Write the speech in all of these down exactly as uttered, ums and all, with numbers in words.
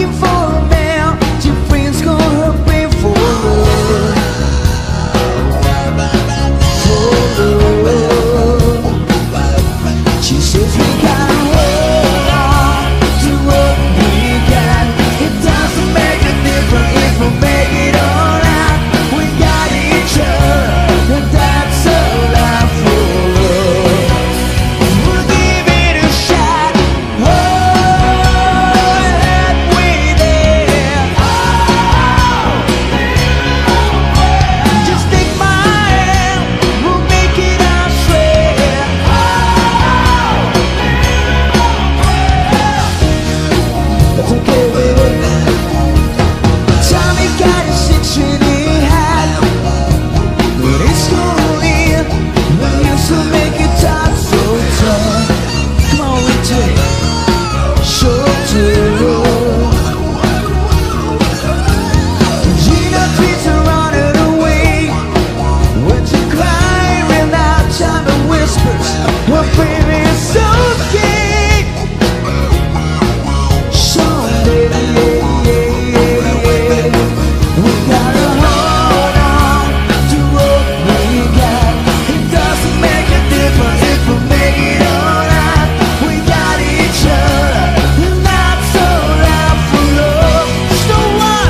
looking for a man. Your friends gonna pay for love, for love. She says we gotta hold on to what we got. It doesn't make a difference if we make it all out. We got each other, and that's all I for love. We'll give it a shot. Oh, halfway there. Just take my hand, we'll make it, I swear. That's okay, baby. Tommy got his six-inch hat, but it's gonna end when you still make it top so tough. Come on, Richie, shoulder roll. Gina treats her running away when she crying out, time and whispers, well, baby, it's okay. Someday, we gotta hold on to what we got. It doesn't make a difference if we make it all out. We got each other, and that's all out for love. So what?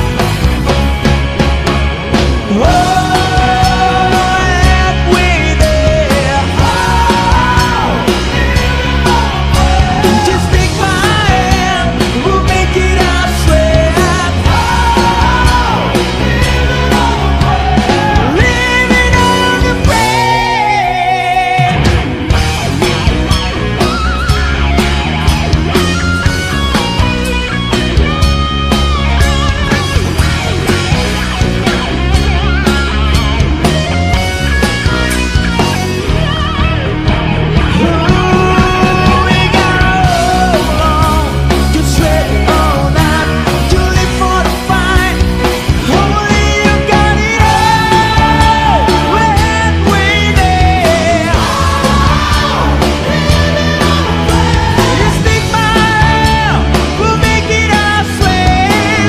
Oh, halfway there. Just take my hand, we'll make it, I swear. Living on the bread. We gotta hold on, just ready all night to live for the fight. Only you got it all. We're halfway there. Just take my hand, we'll make it, I swear.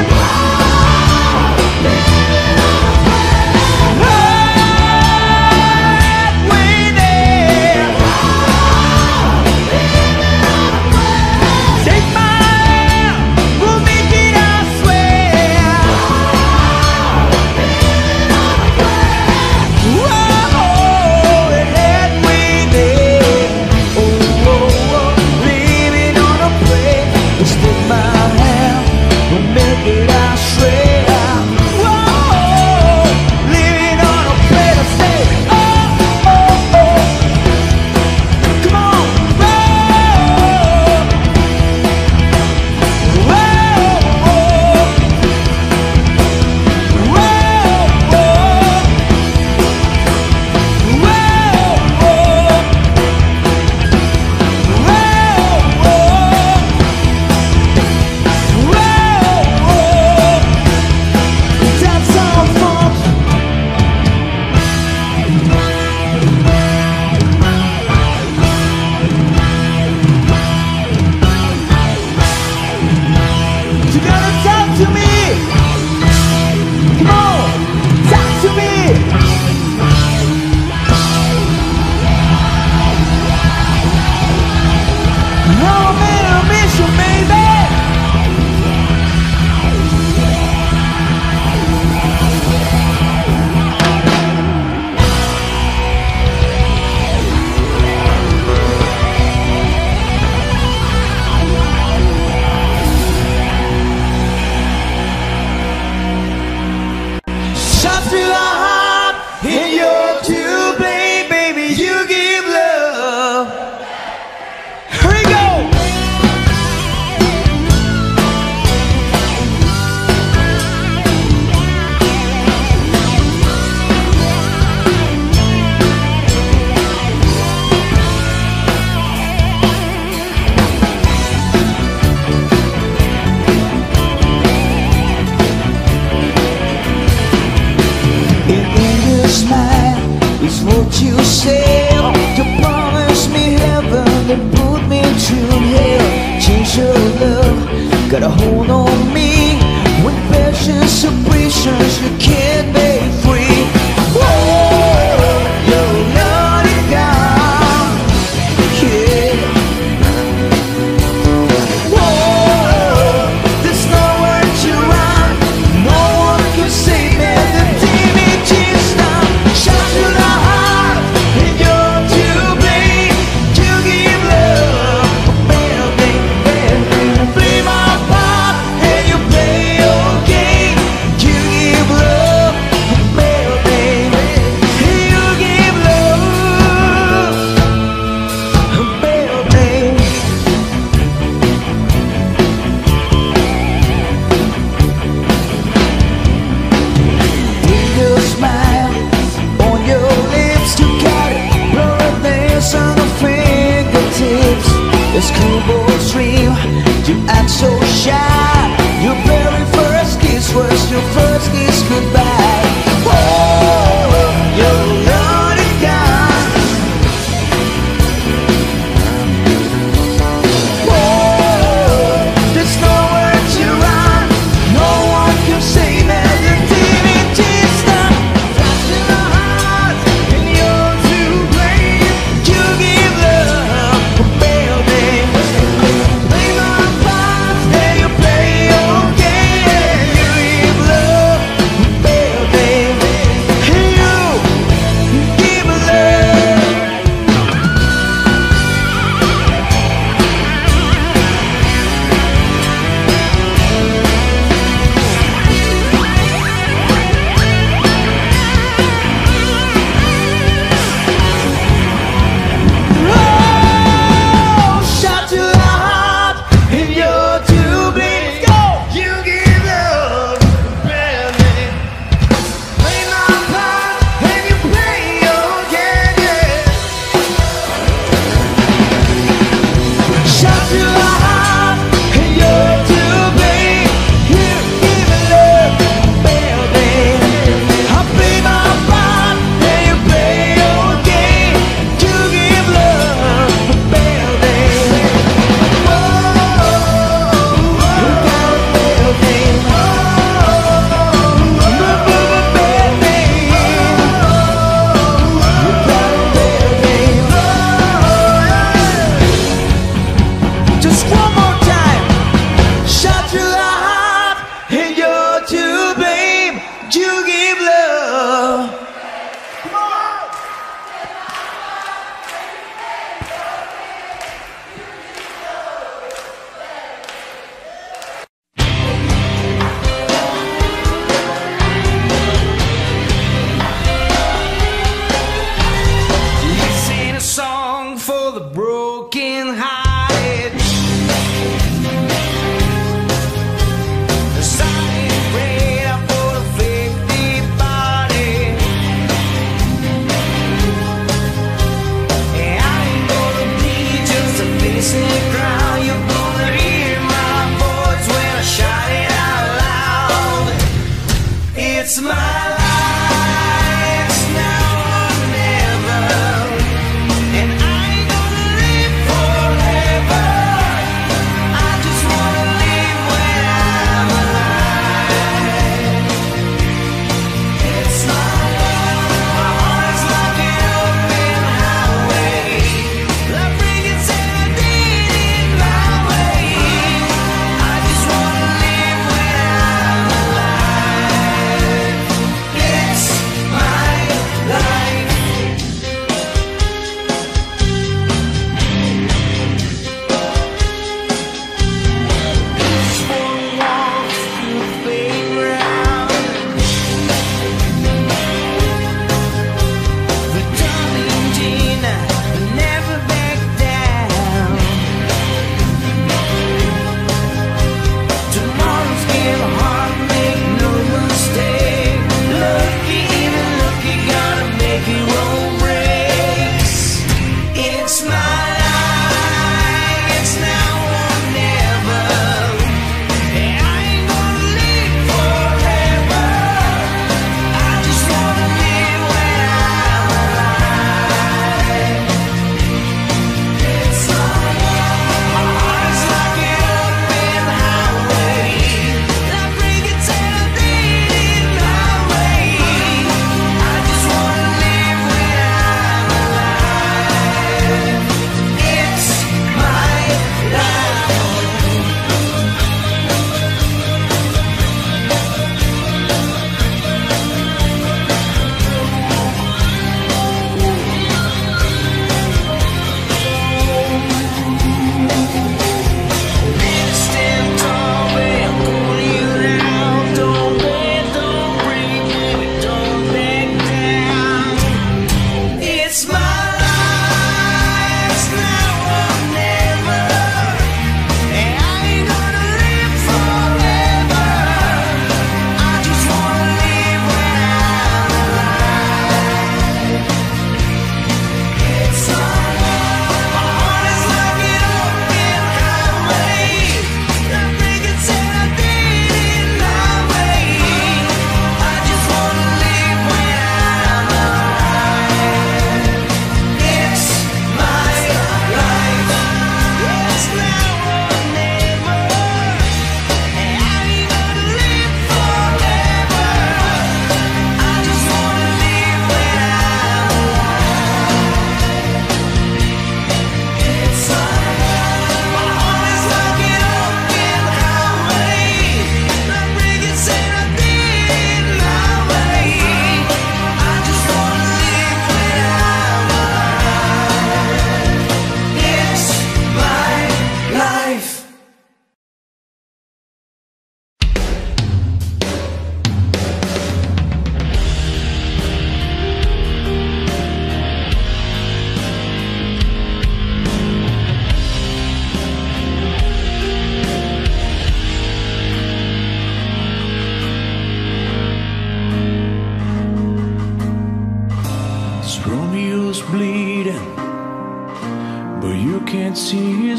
Halfway there. Take my hand, we'll make it, I swear. Whoa, halfway there. Oh, oh, oh, living on a prayer. Just take my hand, we'll make it, I swear. Whoa, living on a prayer. Say, oh, oh, oh. Come on, roll. Whoa, that's all folks. You gotta talk to me. Come on, talk to me. Oh man, I miss you, baby. Shot through the heart, and you're to blame, baby. You give love. Here we go. What you said, to promise me heaven and put me to hell. Change your love got a hold on me. When passion's a prisoners you can't be free. Whoa, you're not a god. Yeah. Whoa, there's nowhere to run. No one can save me. The damage is done. Shot to the heart, and you're to blame. You give love, baby, baby. Play my part, and you play your game. You give love, baby. You give love, baby. With your smile on your lips, you got it. Blurred nails on the fingertips. A schoolboy's dream, you act so shy. Your very first kiss was your first kiss goodbye. Oh, you're not a guy. Oh, there's nowhere to run. No one can save me. The damage is done. Flash in the heart, and you're to blame. You give love, baby. Play my part, and you play your game. You give love, baby. You give love. Oh, shot to the heart, and you're to blame. Go, you give love, baby. Play my part, and you play your game. Shot to the heart, and you're to blame. You give love, baby. I play my part, and you play your game. You give love, baby. Whoa, you got a baby. Baby, you got a baby. Just one more time. Shot to the heart, and you're to blame. You give love. This ain't a song for the broken hearted. The sign is red for the fifty body. And I ain't gonna be just a face in the crowd. You're gonna hear my voice when I shout it out loud. It's my life, it's now or never. And I ain't gonna live forever. I just wanna live when I'm alive. It's my love, my heart is locking up in the highway. Love bringing seventeen my way. I just wanna live when I'm alive.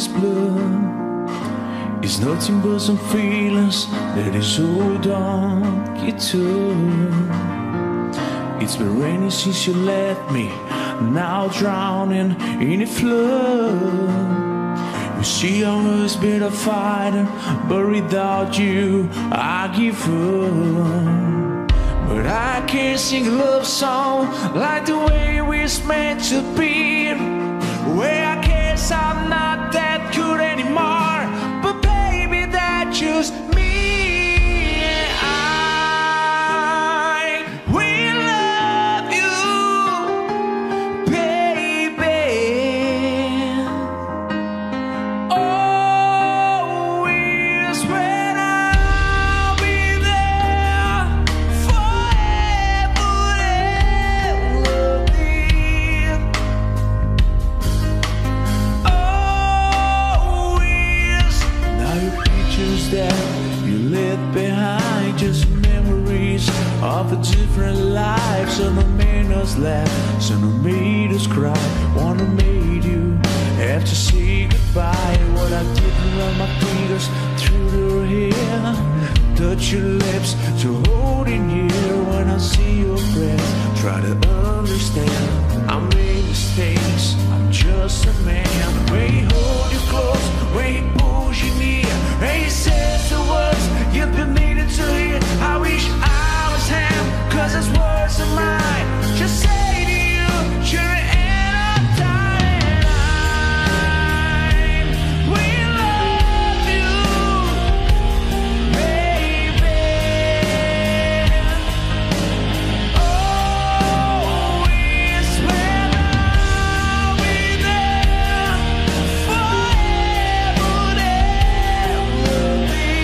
this blood is nothing but some feelings that is hold on get to. It's been raining since you left me, now drowning in a flood. You see I was been a fighter, but without you I give up. But I can't sing a love song like the way we're meant to be. Where I guess I'm not that good anymore, but baby that's just me. I will love you, baby. Always when I'll be there forever and ever. Always. Now your pictures that you left behind, just memories of a different life. Some have made us laugh, some have made us cry. One who made you have to say goodbye. What I did run my fingers through your hair, touch your lips to hold in here. When I see your breath, try to understand. I made mistakes, I'm just a man. When he hold you close, when he pulls you near, and he says the words you've been needing to hear. I wish I was him, cause his words are mine. Just say to you, you're the end of time. We love you, baby. Always when I'll be there forever and ever.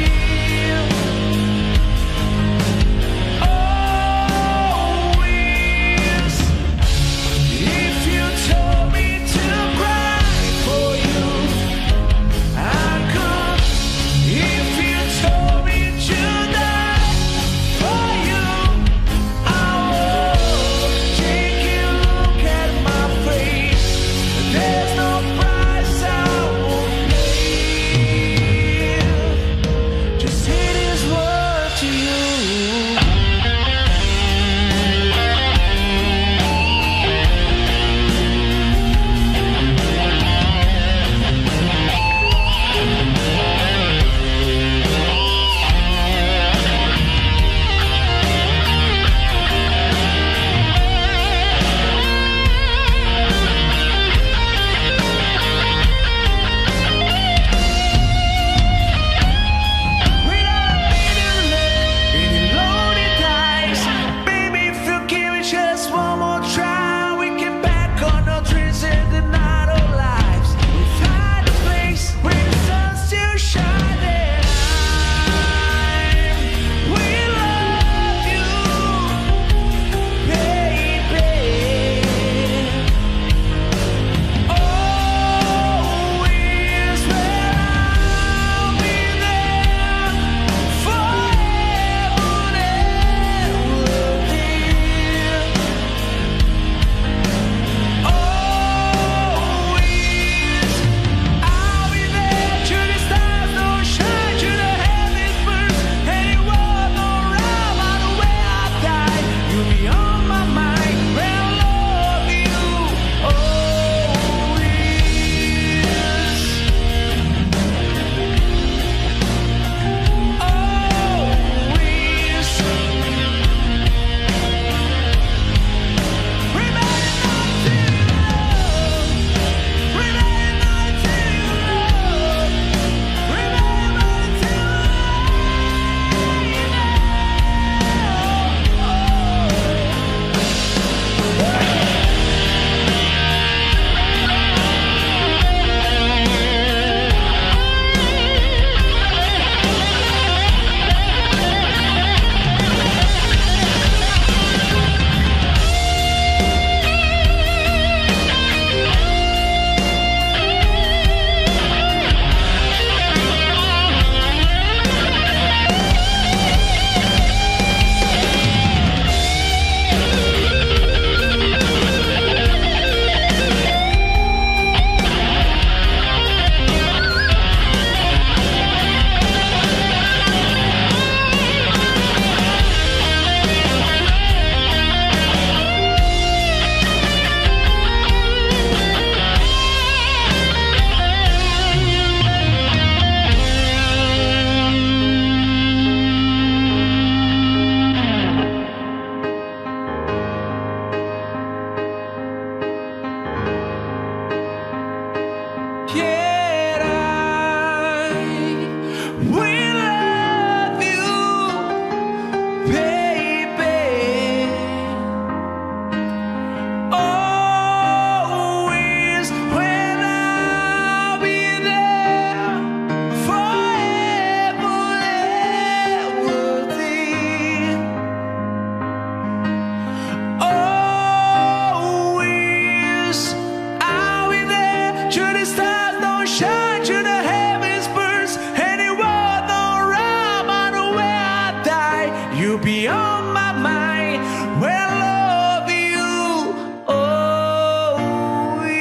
be on my mind when I love you always.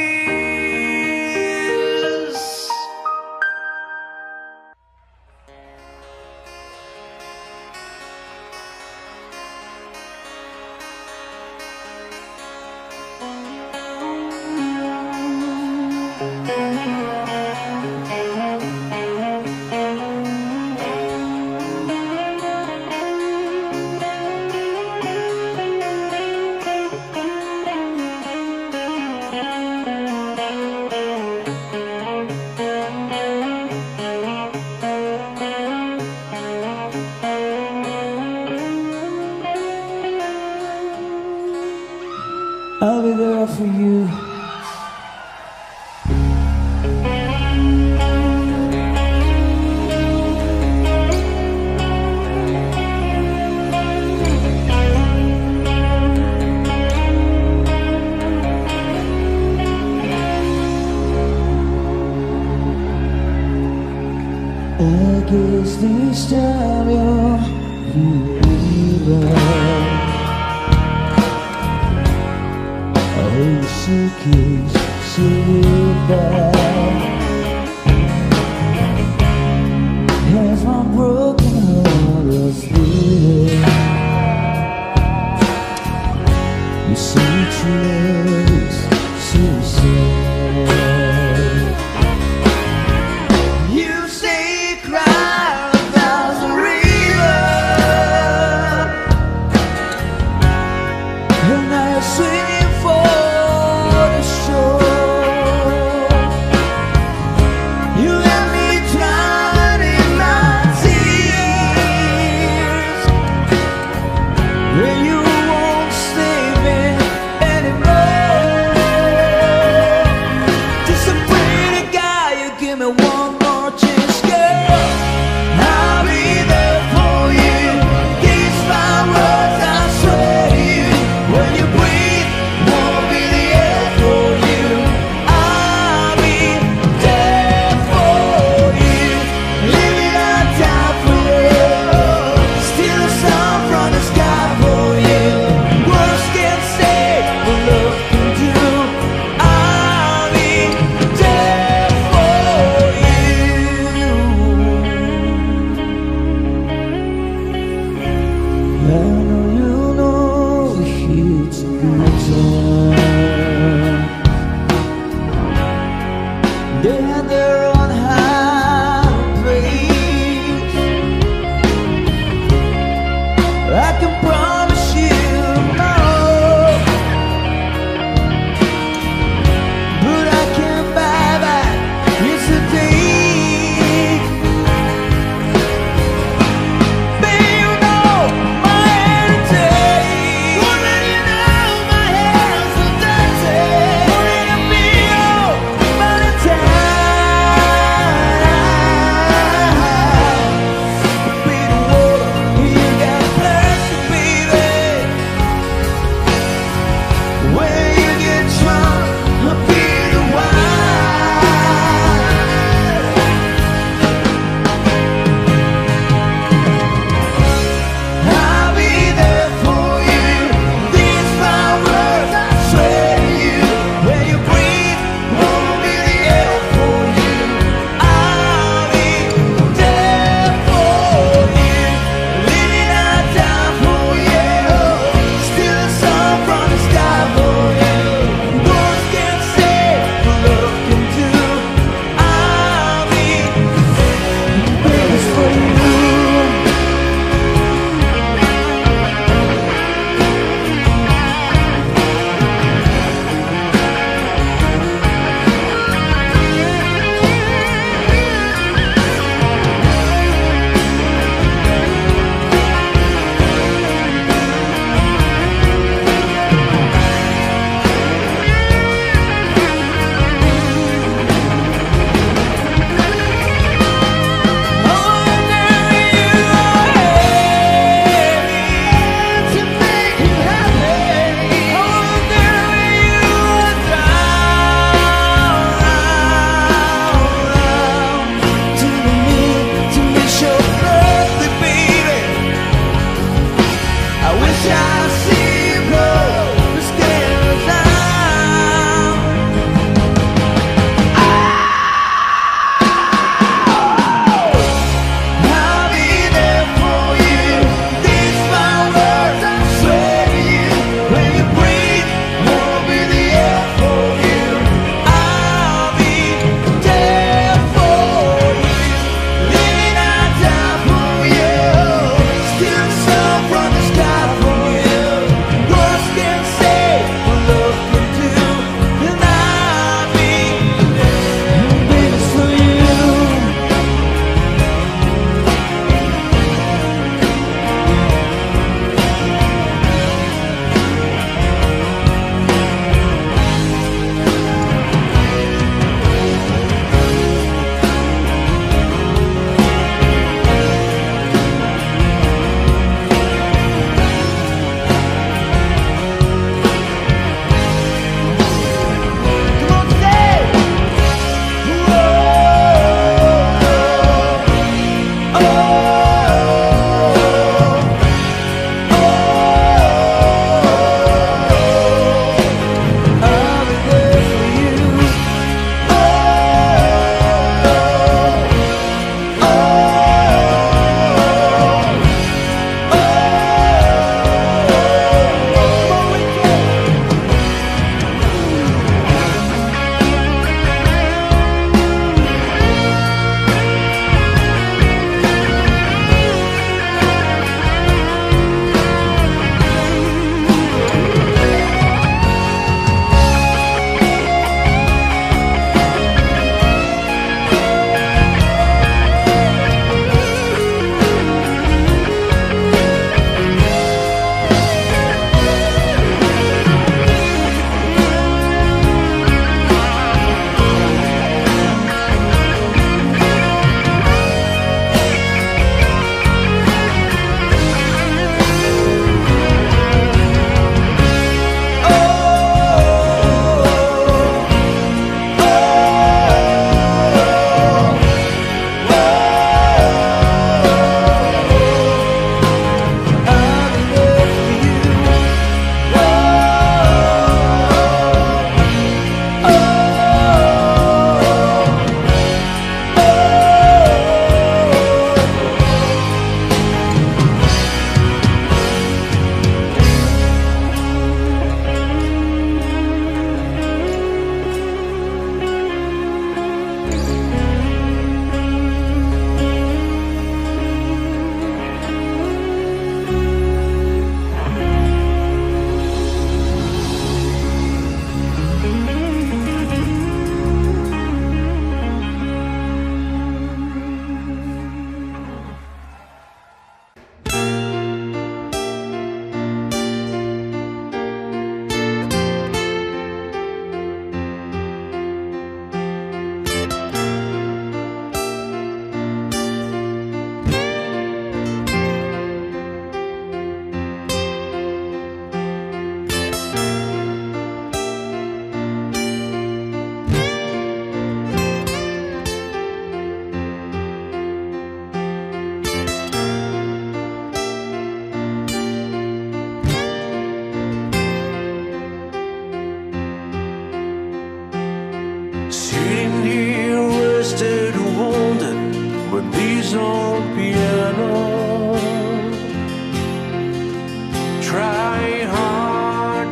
I'll be there for you. I guess this time you're believer. Oh, suitcase, sit back. Has my broken heart asleep? You see, true is so sad. You say cry a thousand rivers, and now you're singing for the shore. You let me drown in my tears, where you won't save me anymore. Disappointed guy, you give me one more chance, girl. I'll be there for you. These my words, I swear to you. When you breathe, won't be the air for you. I'll be there for you. Living out time for you. Steal the sun from the sky for you. Words can't say what love can do. I'll be there for you. I know you know it's a good time. They had their own high praise. I can promise you tomorrow, but I can't buy back yesterday. Baby, you know my head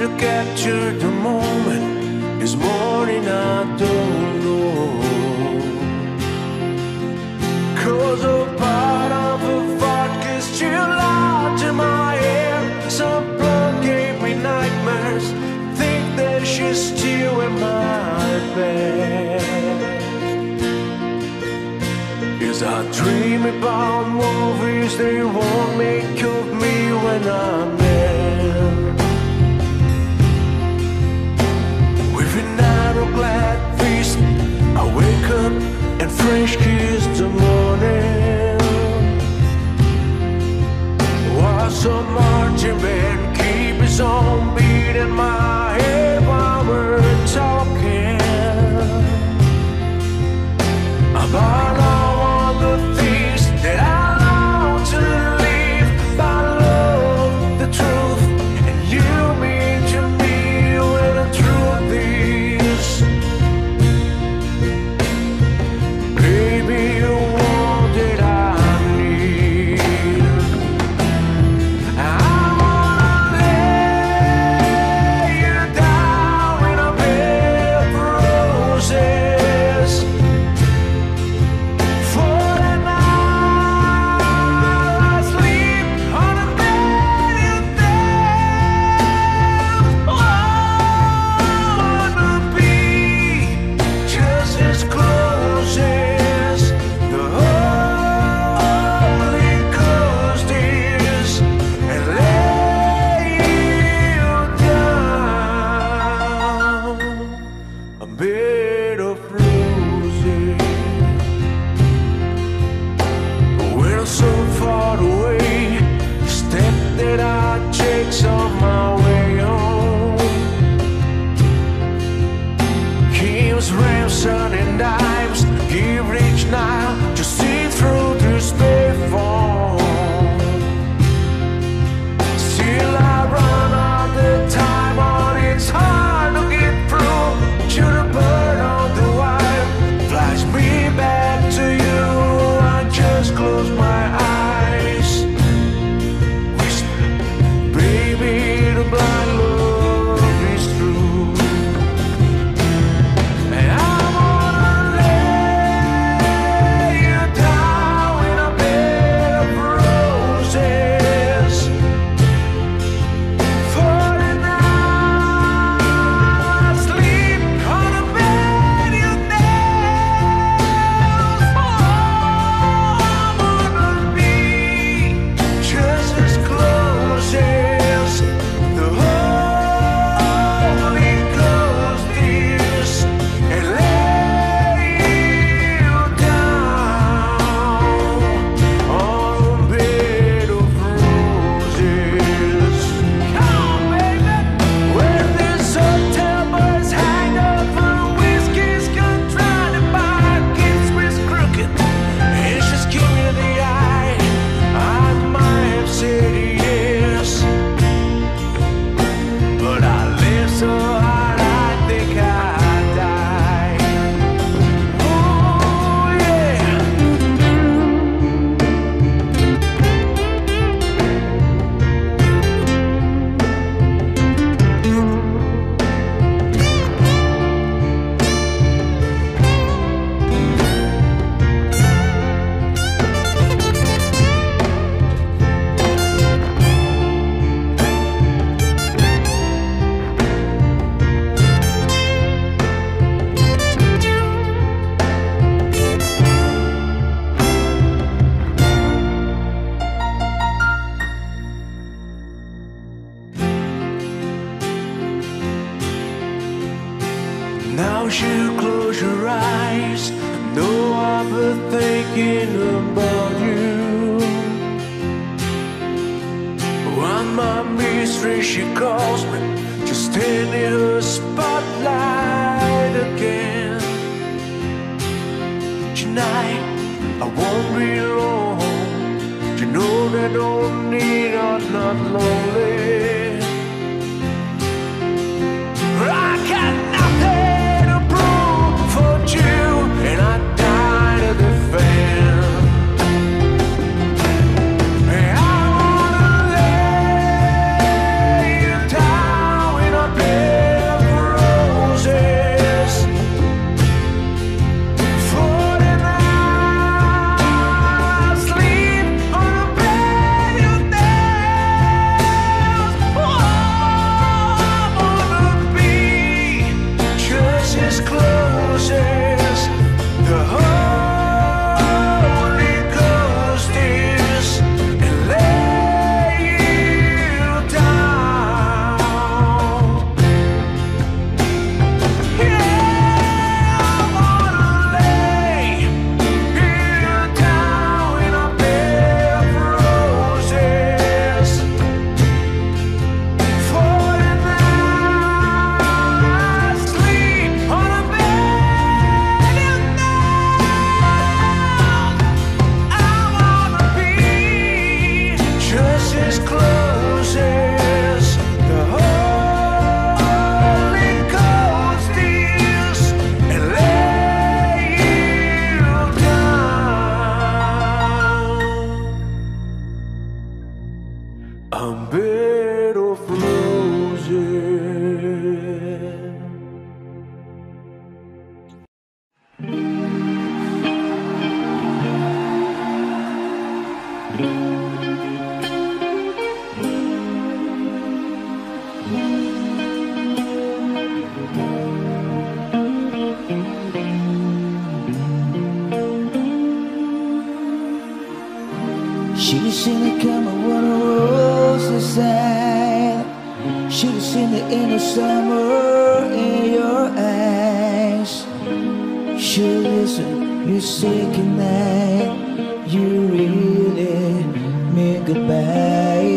capture the moment. This morning I don't know, 'cause a part of a vodka is still lodged in my head. Some blood gave me nightmares. Think that she's still in my bed. As I dream about movies, they won't make of me when I'm dead. With a narrow glad feast, I wake up and French kiss the morning, while some marching band keep its own beat in my head while we're talking about all the things that I long to live by. Love the truth, and you mean to me when the truth is, baby, you're all that I need. I wanna lay you down in a bed of roses for the night. I sleep on a bed you think. Oh, I wanna be just as close as the Holy Ghost is, and lay you down a bed of roses. When I'm so far away, the step that I take's on my way home. Kings, rams, sun, and dimes, give each night to see through this big phone. Still I run all the time on, it's hard to get through to the bird on the wire. Flies me back to you, I just close my eyes. Whisper, baby, the blind love is true. And I wanna lay you down in a bed of roses for the night. Sleep on a bed you nailed. Oh, I wanna be just as close as the Holy Ghost is, and lay you down on a bed of roses. Come on, baby. Where this hotel bus hang over, whiskey's gone trying to buy, kids with crooked, and she's giving me the eye. I might have said yes, but I live so hard I think I die. Oh yeah. Now you close your eyes, know I've been thinking about you. When my mistress, she calls me, just stand in her spotlight again. Tonight, I won't be alone. You know that don't need, I'm not lonely. I got nothing to prove for you, and I died at the fair. And I wanna lay you down in a I'm bed of roses. Should've seen it coming when the roses sang. Should've seen the inner summer in your eyes. Should've listened, you second night. You really mean goodbye.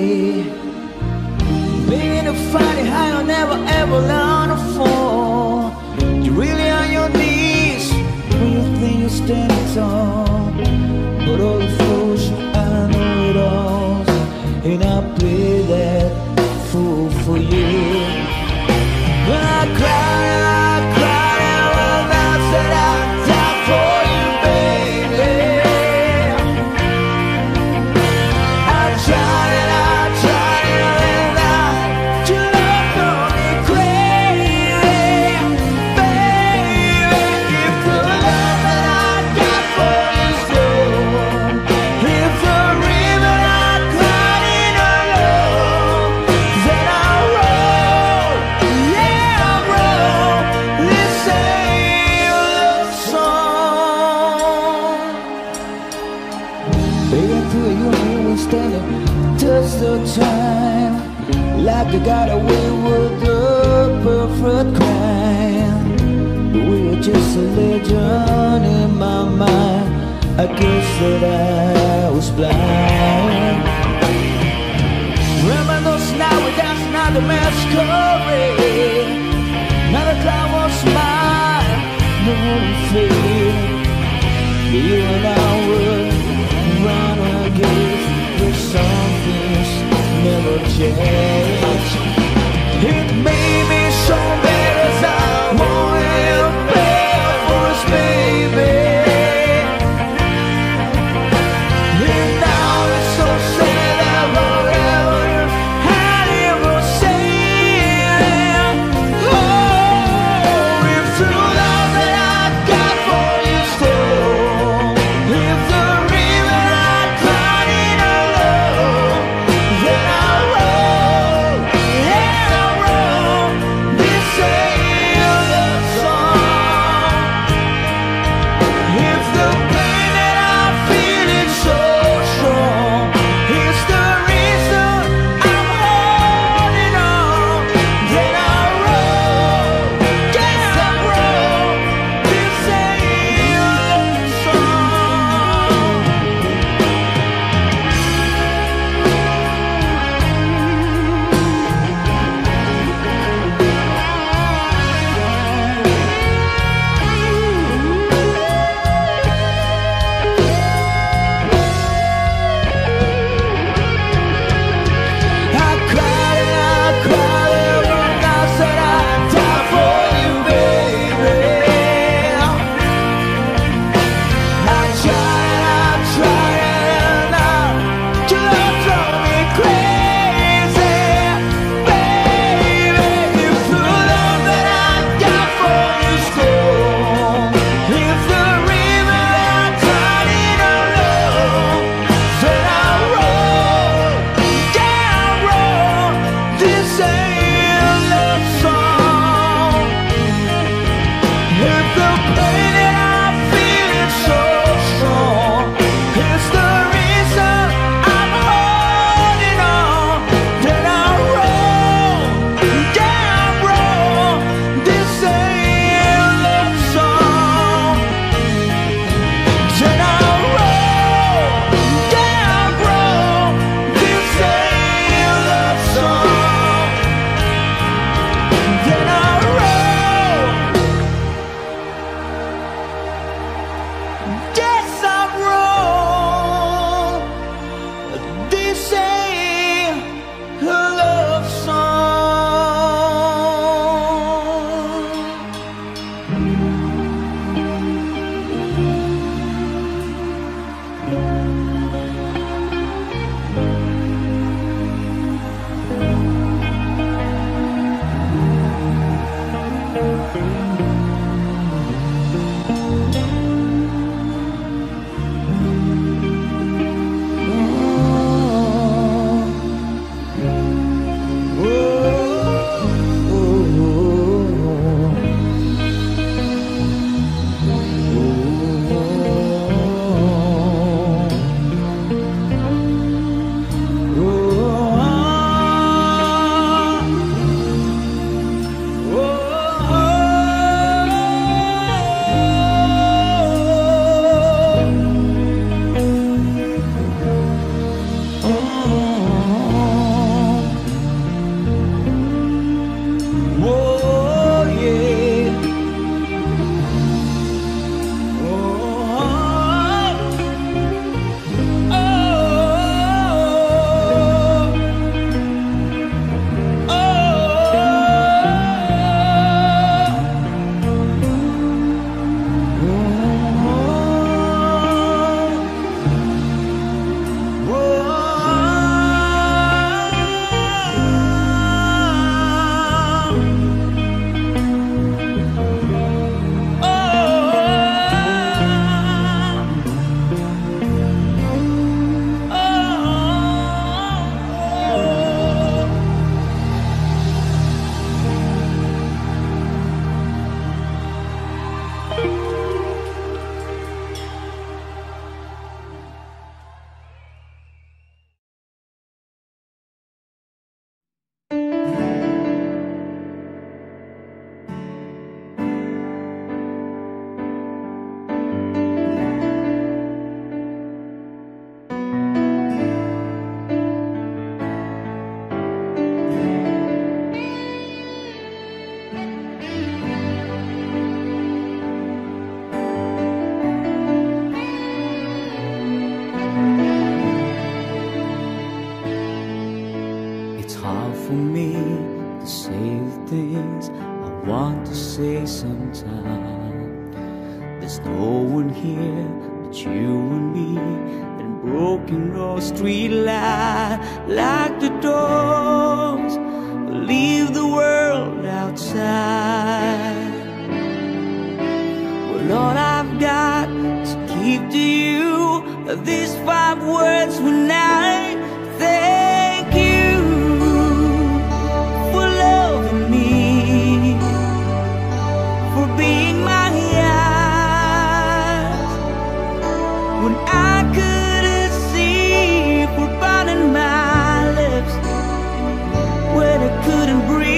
Being a fighting high, I'll never ever learn to fall. You're really on your knees when you think you're standing tall. But all the fools, I know it all, and I play that fool for you. When I cry, I cry, and I said I'd die for you, baby. I tried and I tried and I, you love me crazy, baby. If the love that I got for you is gone, if the river I cried in alone, then I wrote, yeah, I wrote this same song. Begging for you and you were standing, touch the time, like I got away with the perfect crime. But we were just a legend in my mind. I guess that I was blind. Remember those nights we danced, now the masquerade. Now the cloud was mine, no one fade. You and I would run against the some things never change. It made me so bad as I wanted bad for us, baby. And now it's so sad that forever had ever said, oh, if the love that I got for you still, if the river I cried in alone, then I wrote hard for me to say the things I want to say sometimes. There's no one here but you and me, and broken road street light. Lock the doors, leave the world outside. Well, all I've got to keep to you are these five words when I thank you for loving me, for being my eyes when I couldn't see, for biting my lips when I couldn't breathe.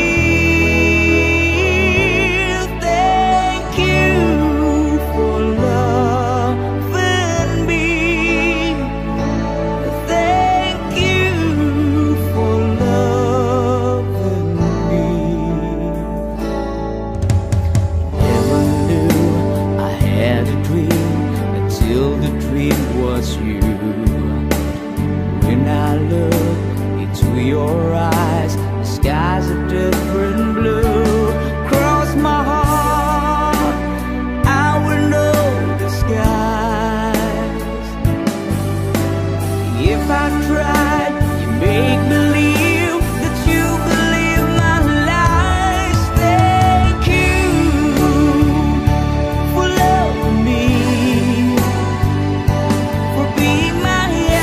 Your eyes, the skies are different blue. Cross my heart, I will know the skies. If I tried, you make believe that you believe my lies. Thank you for loving me, for being my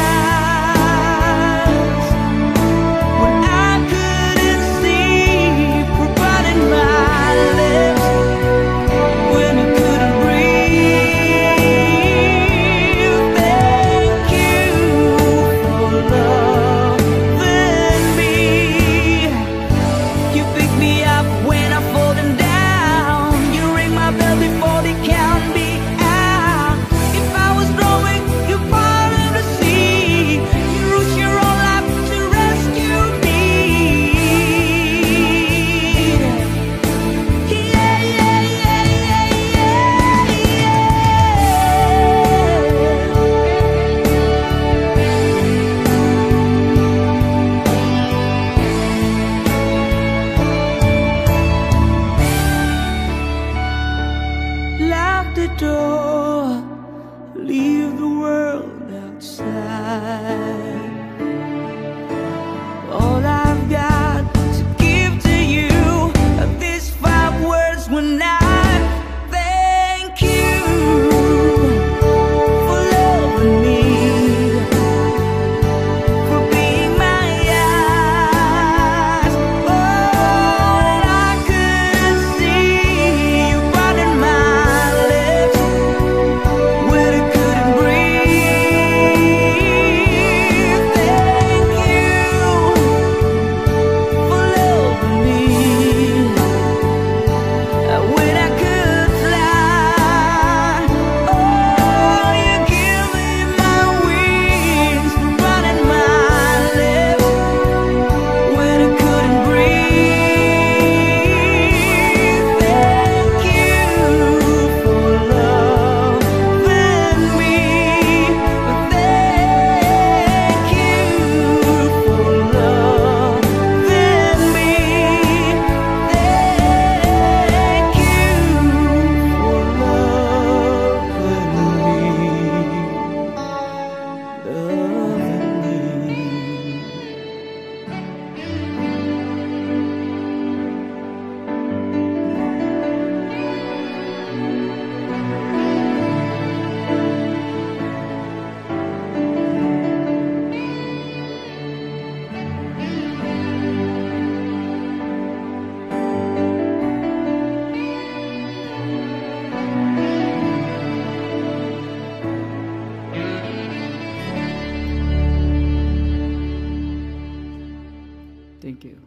Thank you.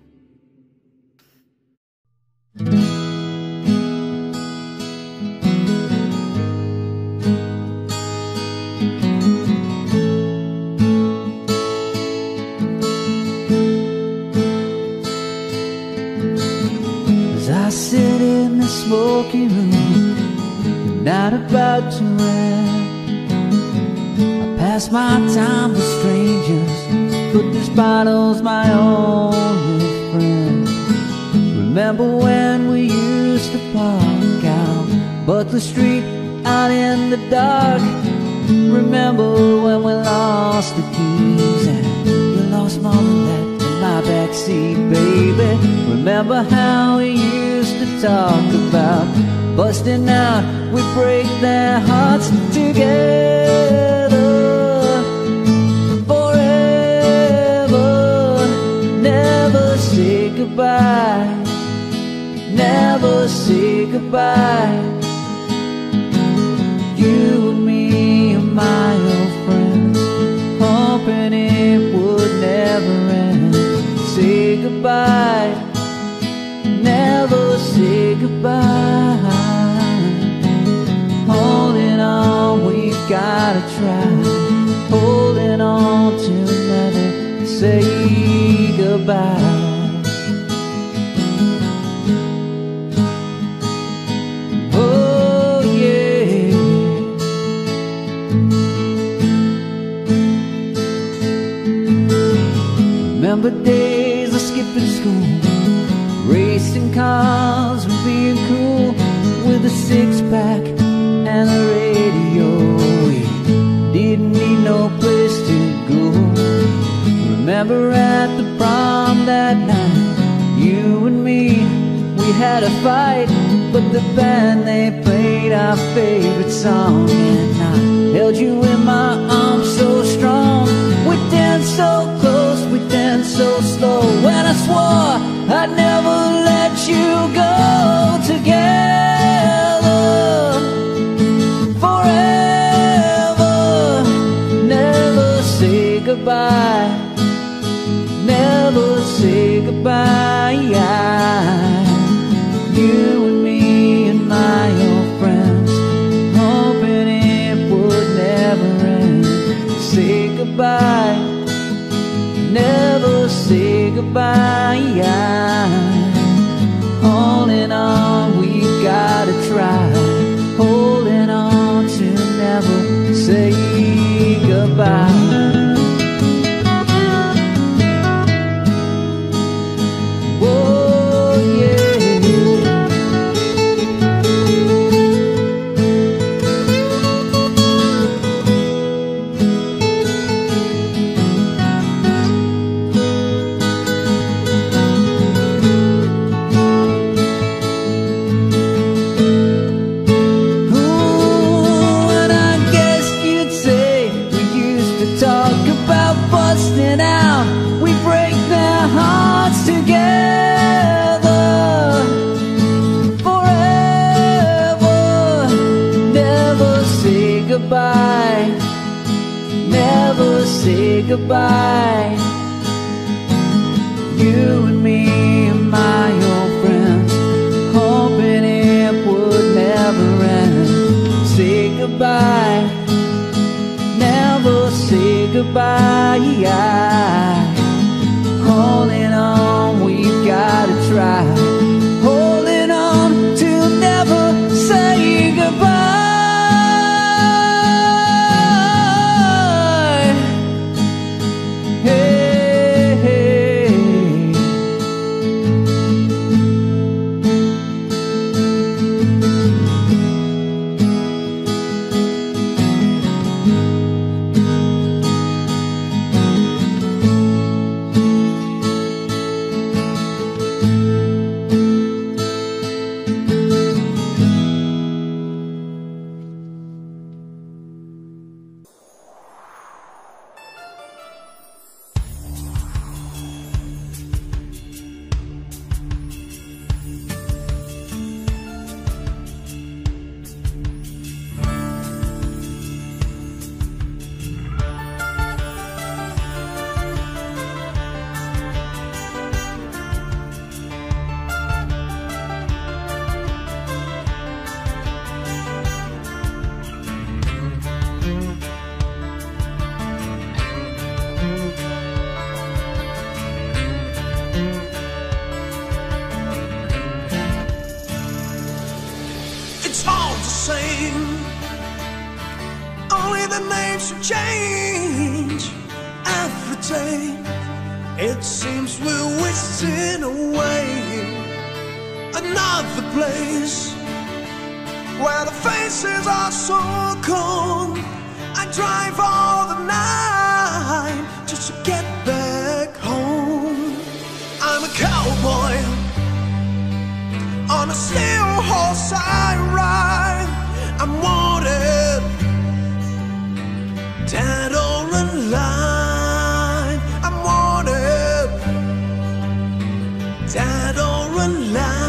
As I sit in the smoky room, the night about to end, pass my time with strangers, but this bottle's my own. Remember when we used to park out Butler Street out in the dark? Remember when we lost the keys and you lost more than that in my backseat, baby? Remember how we used to talk about busting out, we'd break their hearts together forever. Never say goodbye, never say goodbye. You and me are my old friends, hoping it would never end. Say goodbye, never say goodbye. Holding on, we've gotta try. Holding on to never say goodbye. Remember days of skipping school, racing cars and being cool, with a six-pack and a radio. We didn't need no place to go. Remember at the prom that night, you and me, we had a fight, but the band, they played our favorite song, and I held you in my arms so strong. We danced so close, we danced so slow, when I swore I'd never let you go. Together forever, never say goodbye, never say goodbye. You and me and my old friends, hoping it would never end. Say goodbye, never say goodbye. Holding on, we gotta try. Holding on to never say goodbye. Goodbye, never say goodbye. You and me and my old friends, hoping it would never end. Say goodbye, never say goodbye. Holding on, we've gotta try. Holding on to never say goodbye. Change every day. It seems we're wasting away. another place where the faces are so cold. I drive all the night just to get back home. I'm a cowboy on a steel horse I ride. I'm wanted, dead or alive. I'm wanted, dead or alive.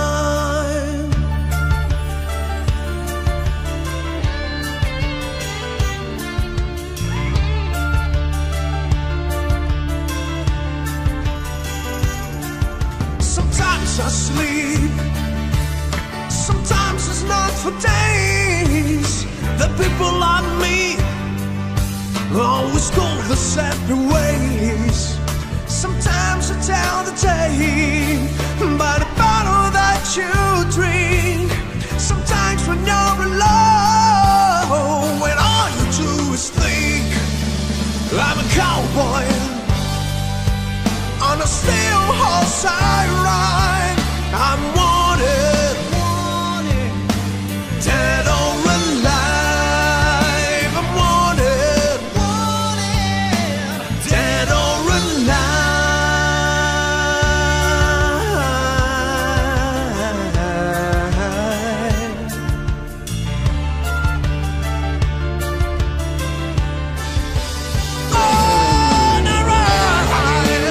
Sometimes I sleep, sometimes it's not for days. The people like me always go the separate ways. Sometimes I tell the tale by the bottle that you drink. Sometimes when you're alone, when all you do is think. I'm a cowboy on a steel horse I ride. I'm wanted, wanted, dead or alive. I'm wanted, wanted, dead or alive. On a ride.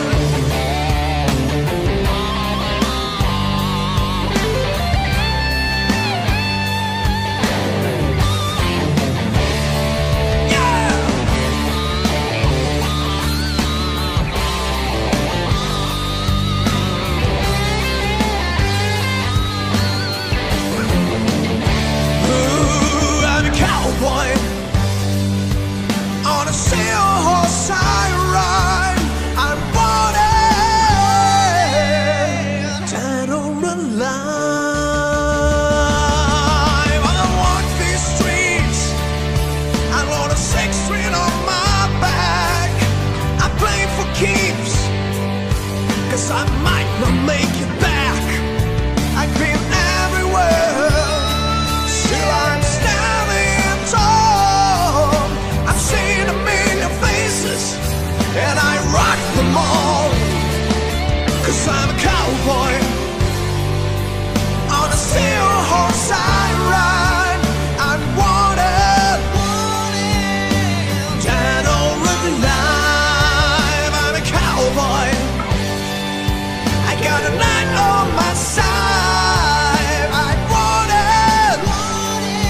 Boy, on a steel horse I ride. I'm wanted, dead or alive. I don't walk these streets, I load a six string on my back. I play for keeps, cause I might not make it back. I've been everywhere, still I'm standing tall. I've seen a million faces, and I rock them all. Cause I'm a cowboy on a steel horse I ride. I'm wanted, wanted, dead or alive. I'm a cowboy, I got a knight on my side. I'm wanted, wanted,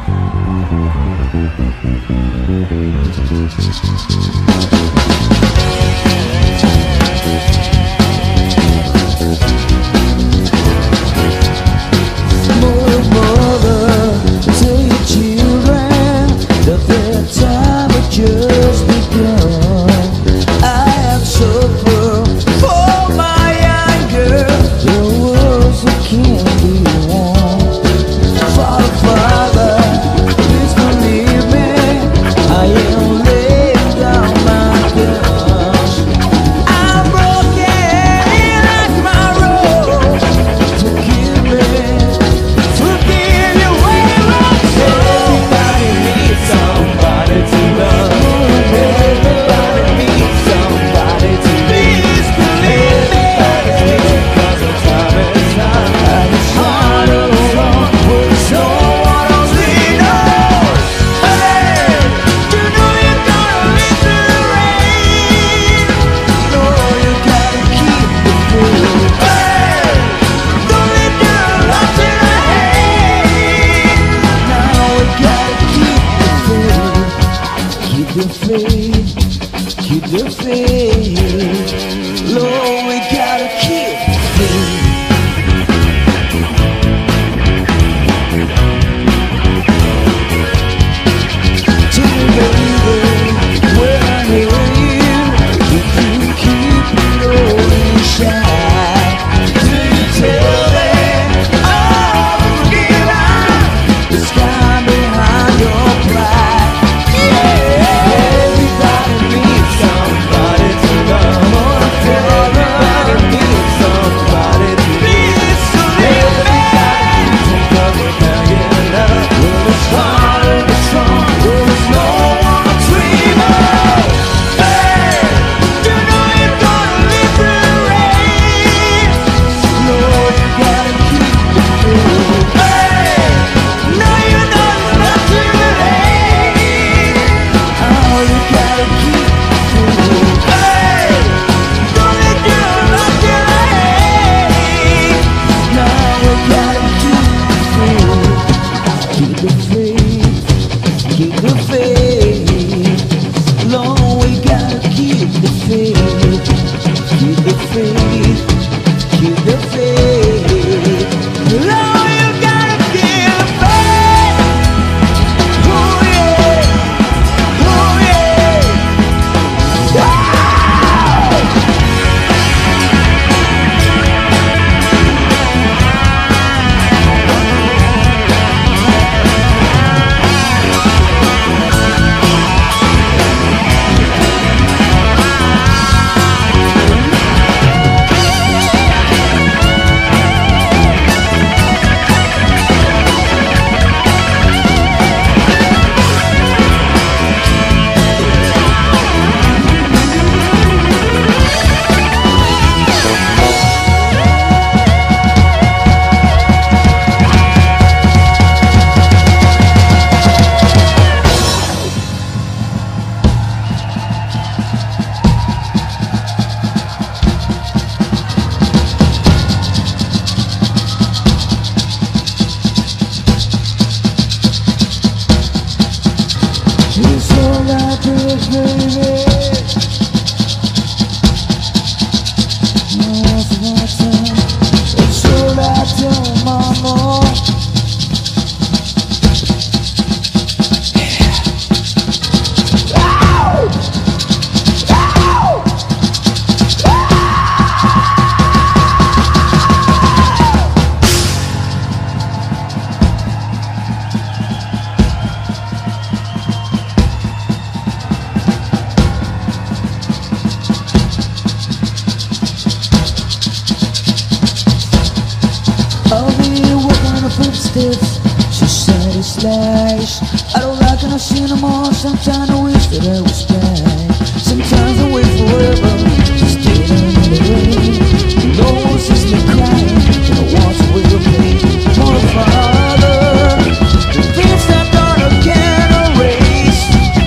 footsteps, she said it's lies. I don't like when I see no more. Sometimes I wish that I was back. Sometimes I wait forever, just getting in the rain. No one sees me crying, and I want to wait with me. Oh Father, the things that daughter can erase.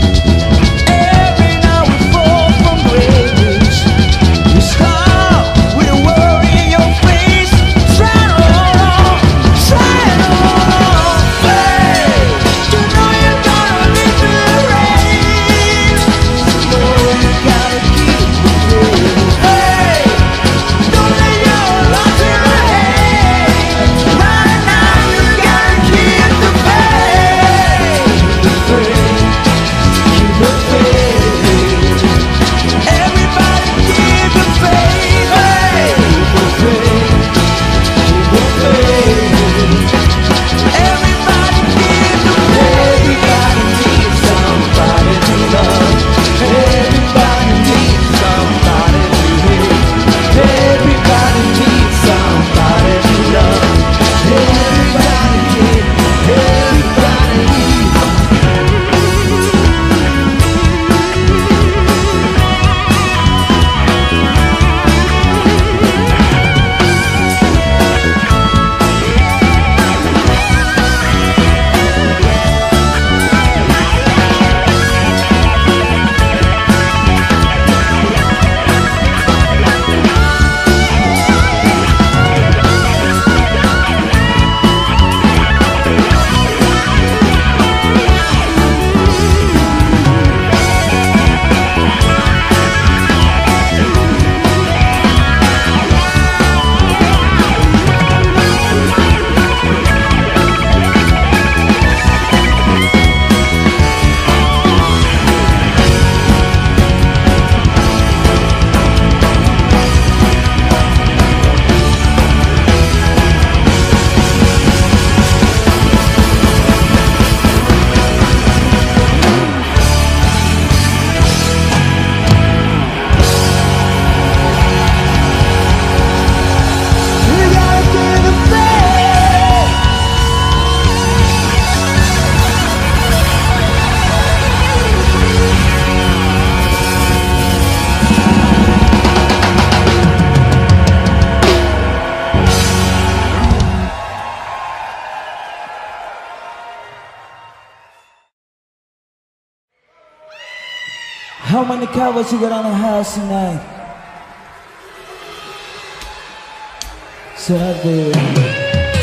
Every night we fall from grace. You start with a worry in your face. Try to hold on, try to hold on, babe. Do How many covers you got on the house tonight? So that baby.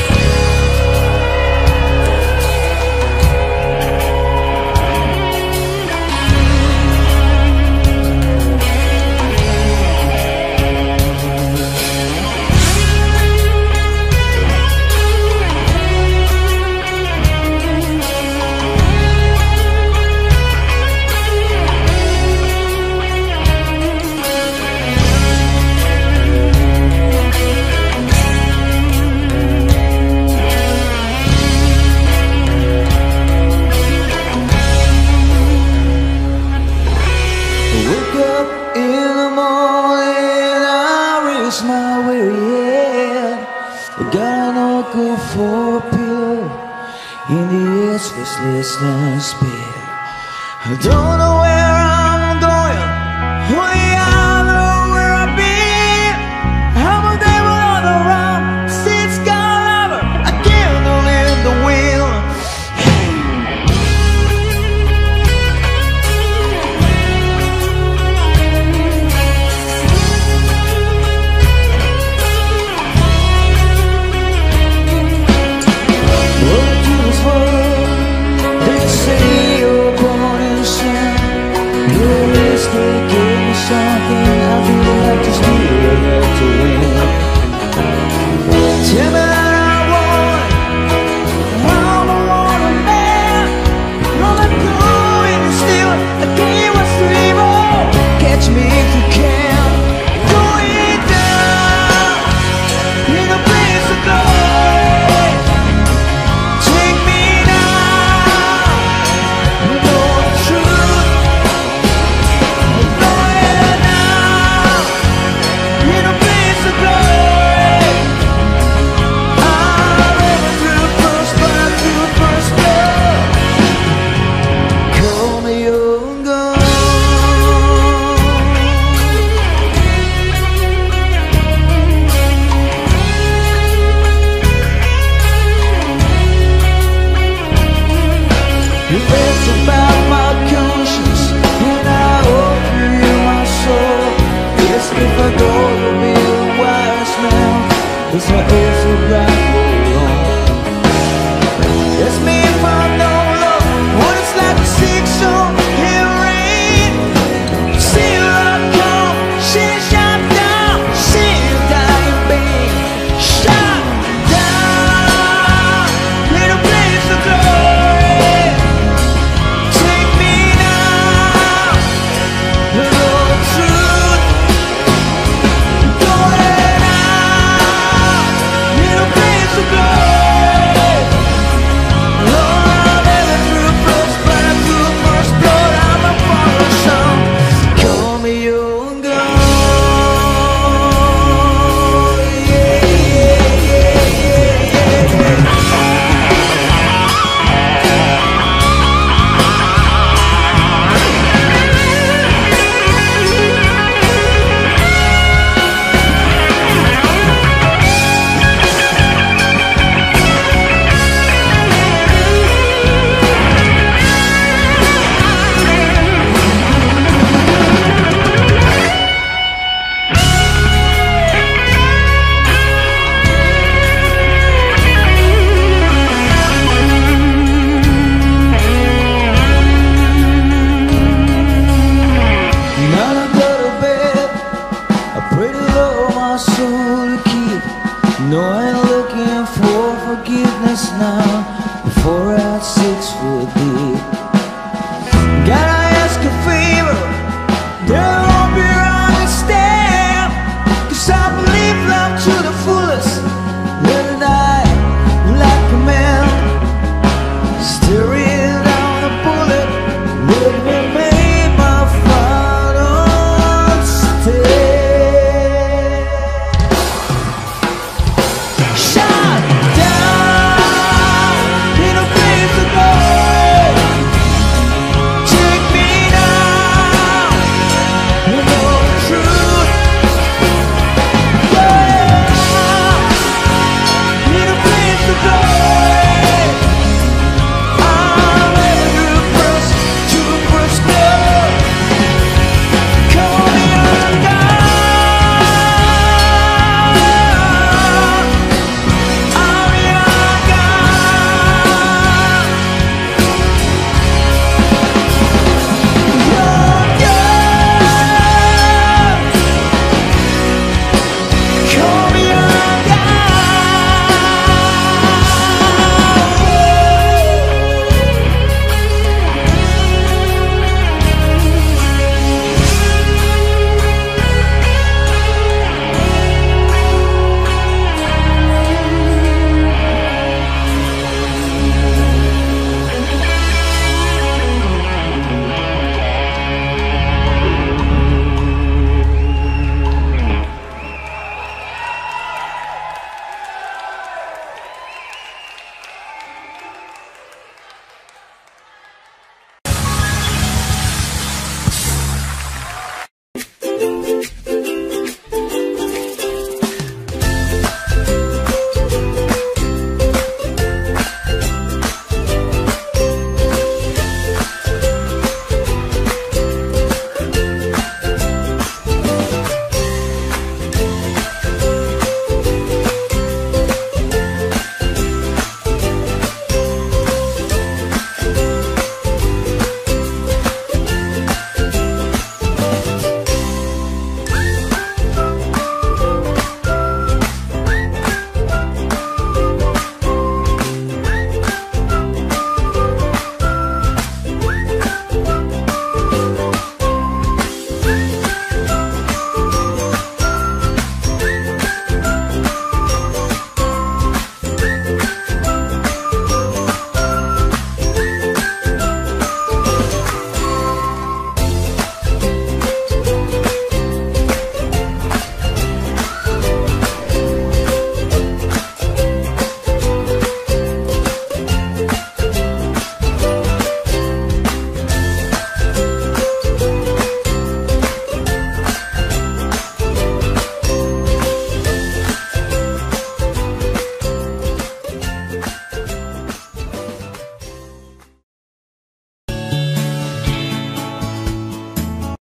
My weary head, I got no good for a pill in the edge restlessness bed. I don't know where I'm going, only I know where I've been. I'm a devil on the run, since God ever I can't live the wheel. Something I feel like to steal and have to win. Tell me that I want it, I'm a wanted man. All I'm doing is still a game of evil. Catch me if you can. Going down in a place of glory. Take me now, you know the truth. It's about